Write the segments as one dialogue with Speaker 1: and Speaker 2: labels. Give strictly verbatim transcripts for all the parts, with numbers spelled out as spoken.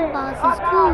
Speaker 1: Second boss is cool.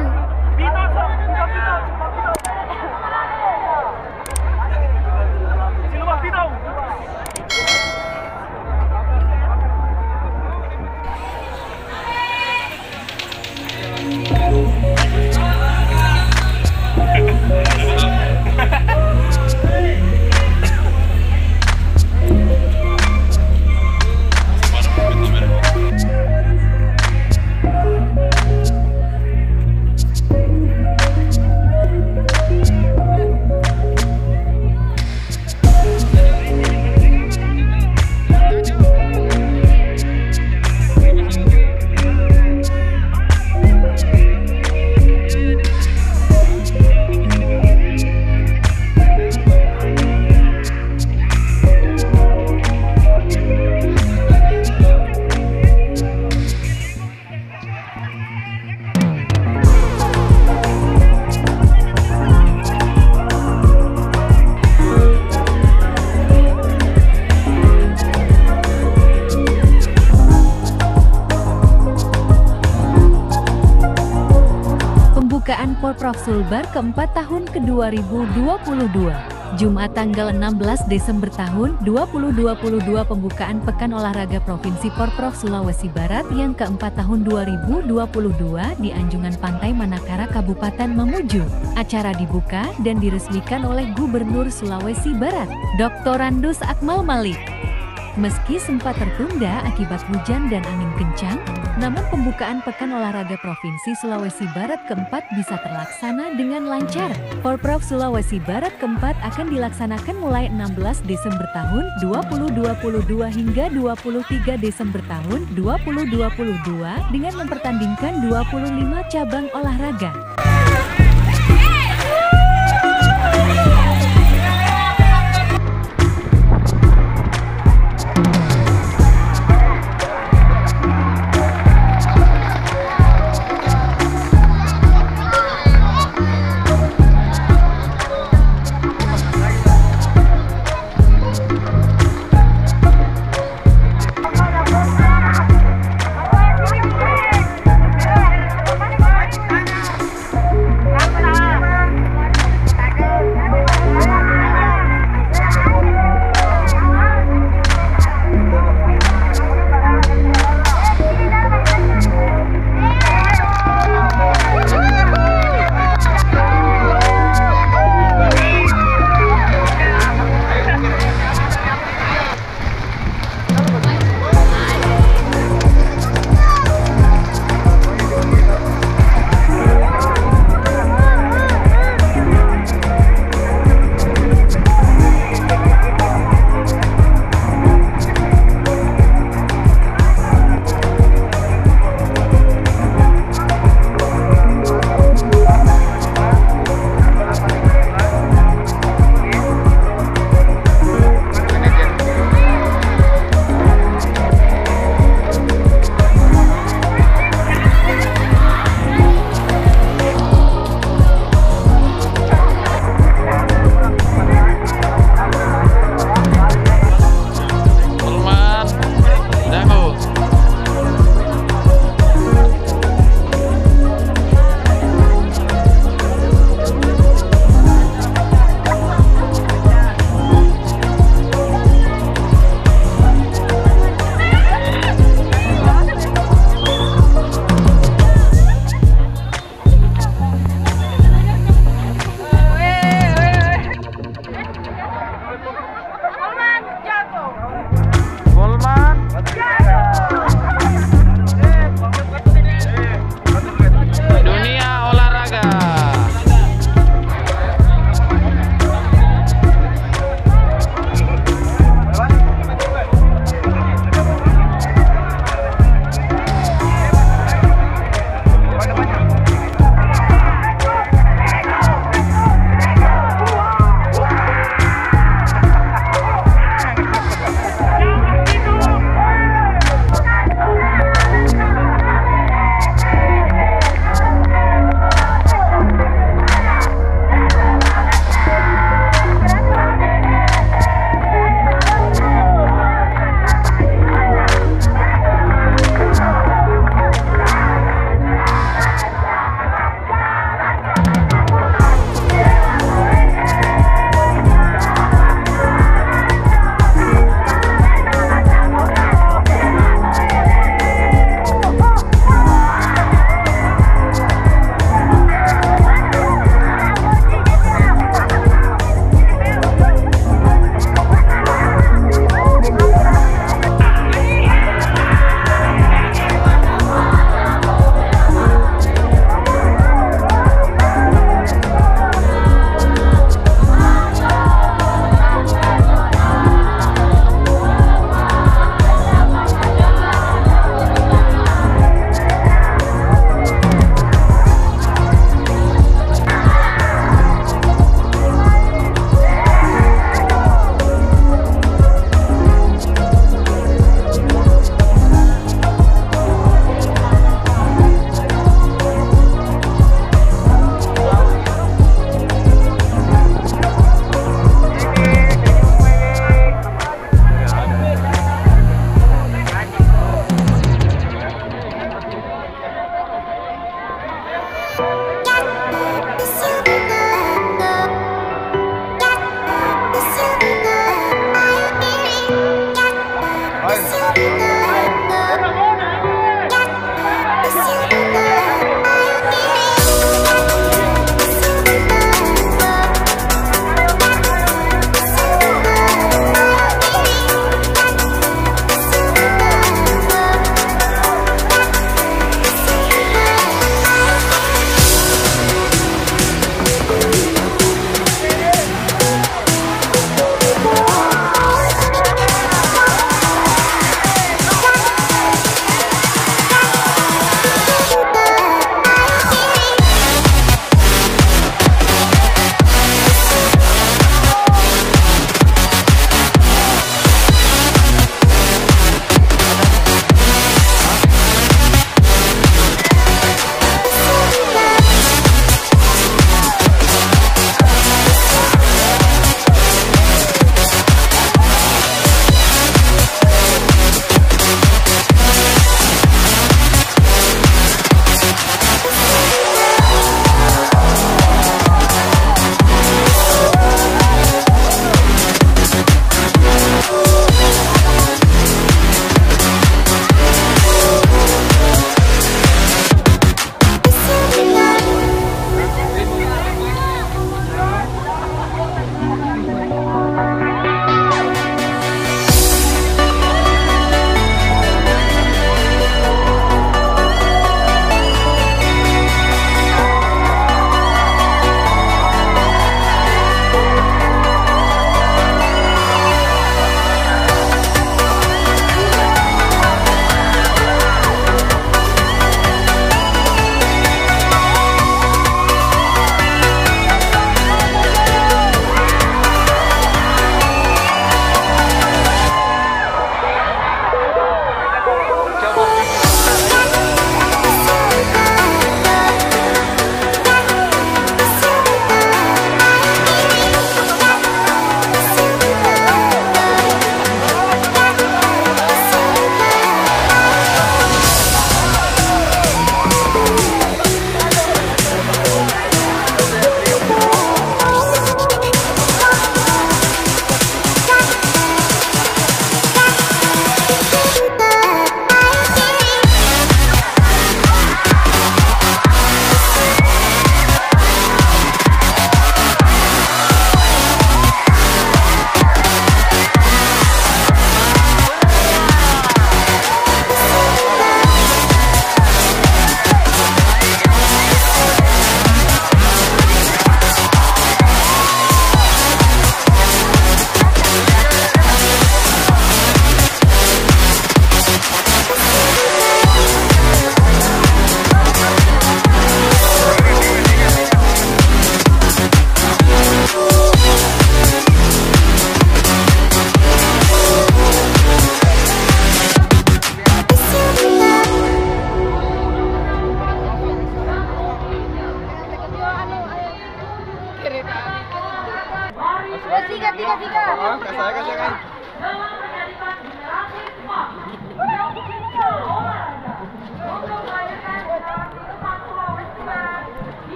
Speaker 2: Pembukaan Porprov Sulbar keempat tahun ke dua ribu dua puluh dua. Jumat tanggal enam belas Desember tahun dua ribu dua puluh dua, pembukaan Pekan Olahraga Provinsi Porprov Sulawesi Barat yang keempat tahun dua ribu dua puluh dua di Anjungan Pantai Manakara, Kabupaten Mamuju. Acara dibuka dan diresmikan oleh Gubernur Sulawesi Barat, Doktor Randus Akmal Malik. Meski sempat tertunda akibat hujan dan angin kencang, namun pembukaan Pekan Olahraga Provinsi Sulawesi Barat keempat bisa terlaksana dengan lancar. Porprov Sulawesi Barat keempat akan dilaksanakan mulai enam belas Desember tahun dua ribu dua puluh dua hingga dua puluh tiga Desember tahun dua ribu dua puluh dua dengan mempertandingkan dua puluh lima cabang olahraga.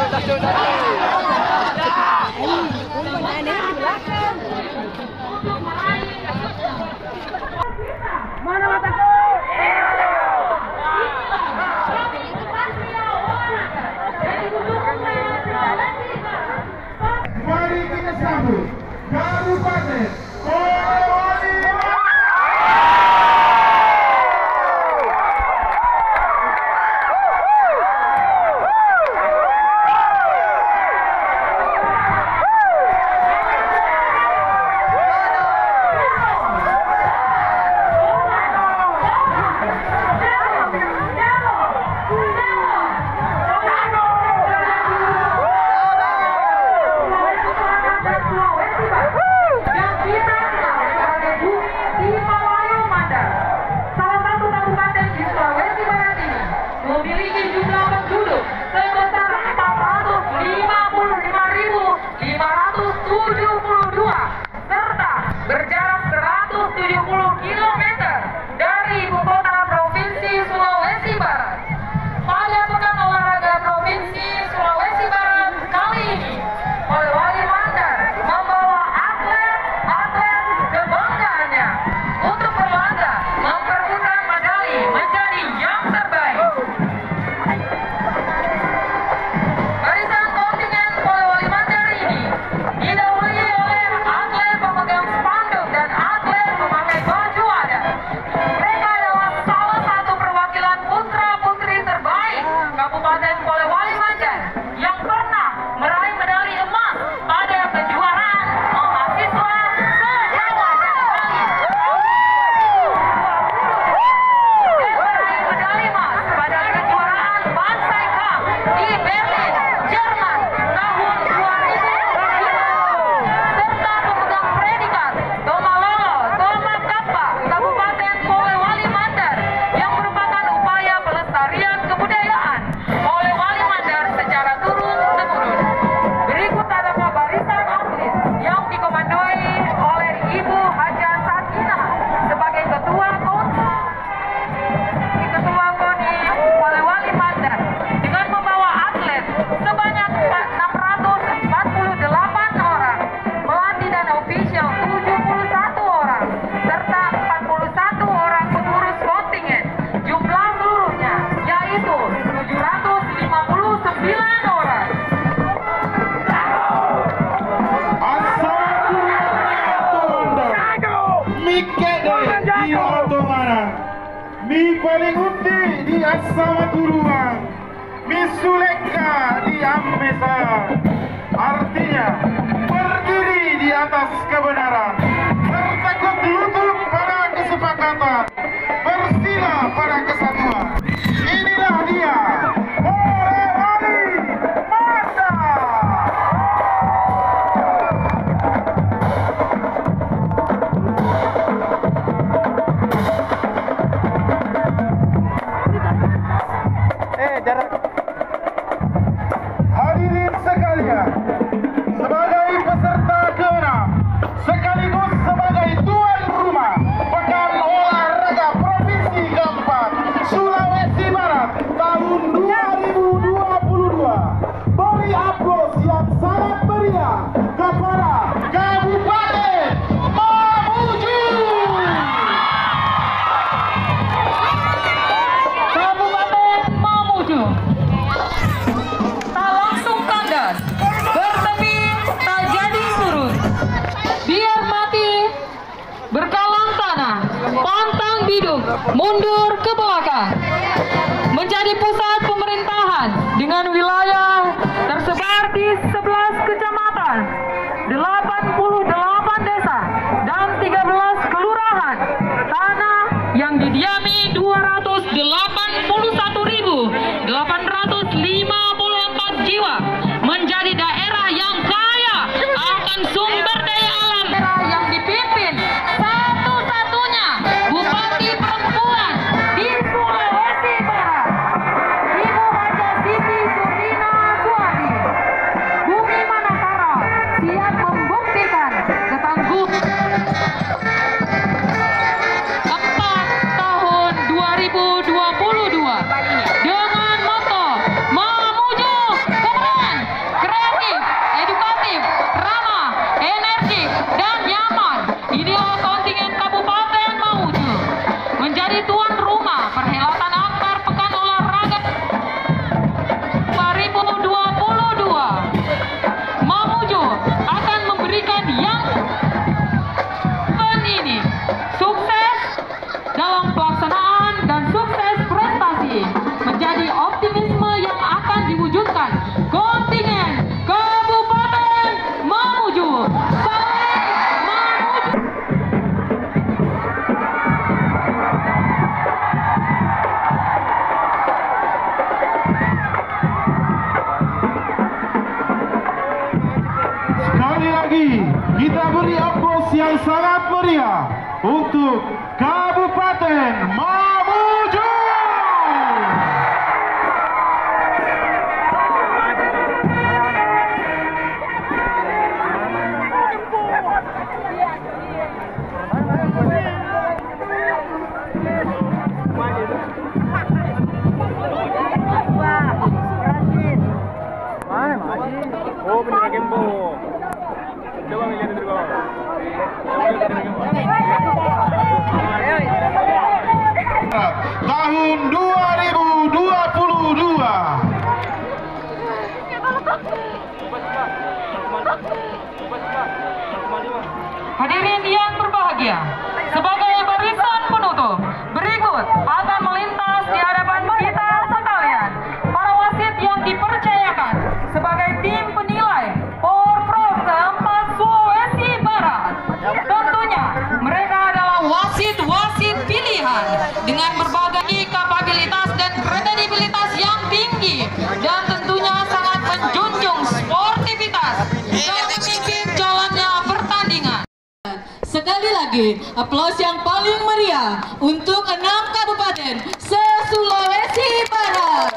Speaker 1: Mana mataku?
Speaker 3: Mari kita sambut Kabupaten Polewali Mandar.
Speaker 1: Memiliki jumlah penduduk sebesar empat ratus lima puluh lima ribu lima ratus tujuh puluh dua serta berjarak seratus tujuh puluh kilometer dari ibu kota Provinsi Sulawesi Barat. Pada Pekan Olahraga Provinsi Sulawesi Barat kali ini, Polewali Mandar membawa atlet-atlet kebanggaannya untuk berlaga memperebutkan medali menjadi yang terbaik. Barisan kontingen Polewali Mandar ini didahului oleh atlet pemegang spanduk dan atlet memakai baju adat. Mereka adalah salah satu perwakilan putra-putri terbaik Kabupaten Polewali Mandar yang pernah meraih medali emas pada kejuaraan mahasiswa se-Jawa dan Bali. Dan meraih medali emas pada kejuaraan Bansai Cup di Berlin, Jerman tahun dua ribu lima serta pemegang predikat Tomalolo Toma Kappa Kabupaten Polewali Mandar yang merupakan upaya pelestarian kebudayaan Polewali Mandar secara turun-temurun. Berikut adalah barisan atlet yang dikomandoi oleh Ibu Haja Sakinah sebagai ketua KONI ketua KONI Polewali Mandar dengan membawa atlet sebanyak enam ratus empat puluh delapan orang, pelatih dan ofisial tujuh puluh satu orang, serta empat puluh satu orang pengurus kontingen. Jumlah seluruhnya yaitu tujuh ratus lima puluh sembilan orang.
Speaker 3: Mikede di Otomana, mi paling uti di Asamaturuma, mi Suleka di Ambesa. Artinya berdiri di atas kebenaran, bertekuk lutut pada kesepakatan, bersila pada kesatuan. Inilah dia Polewali Mandar. Hadirin sekalian, sebagai peserta keenam sekaligus sebagai tuan rumah Pekan Olahraga Provinsi keempat Sulawesi Barat tahun dua ribu dua puluh dua, beri aplaus yang sangat meriah kepada Kabupaten Mamuju.
Speaker 1: Kabupaten Mamuju tak langsung kandas, bertepi tak jadi surut, biar mati berkalang tanah, pantang bidung mundur ke belakang, menjadi pusat pemerintahan dengan wilayah tersebar di sebelas kecamatan, delapan puluh delapan desa dan tiga belas kelurahan. Tanah yang didiami dua ratus delapan puluh satu ribu delapan ratus lima puluh empat jiwa, menjadi daerah yang kaya akan sumber daya alam, daerah yang dipimpin satu-satunya bupati perempuan di Sulawesi Barat.
Speaker 3: lagi kita beri aplaus yang sangat meriah untuk Kabupaten Mamuju.
Speaker 4: Oh, bener Gembo. Coba lihat dulu.
Speaker 3: Tahun dua ribu dua puluh dua.
Speaker 1: Hadirin yang berbahagia, sebagai barisan penutup, berikut akan melintas di hadapan kita sekalian para wasit yang dipercayakan sebagai tim penilai Porprov keempat Sulawesi Barat. Tentunya mereka adalah wasit-wasit pilihan dengan berbagai kapabilitas dan kredibilitas yang tinggi dan tentunya sangat menjunjung sportivitas dalam memimpin jalannya pertandingan. Sekali lagi, aplaus yang paling meriah untuk enam kabupaten se-Sulawesi Barat.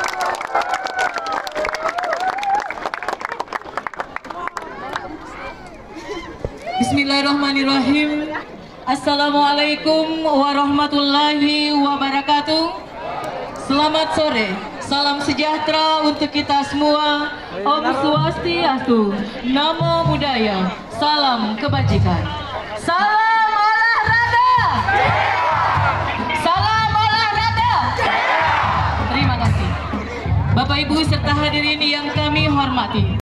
Speaker 1: Bismillahirrahmanirrahim. Assalamualaikum warahmatullahi wabarakatuh. Selamat sore, salam sejahtera untuk kita semua. Om Swastiastu, Namo Buddhaya, salam kebajikan. Salam olahraga. Salam olahraga. Terima kasih. Bapak Ibu serta hadirin yang kami hormati.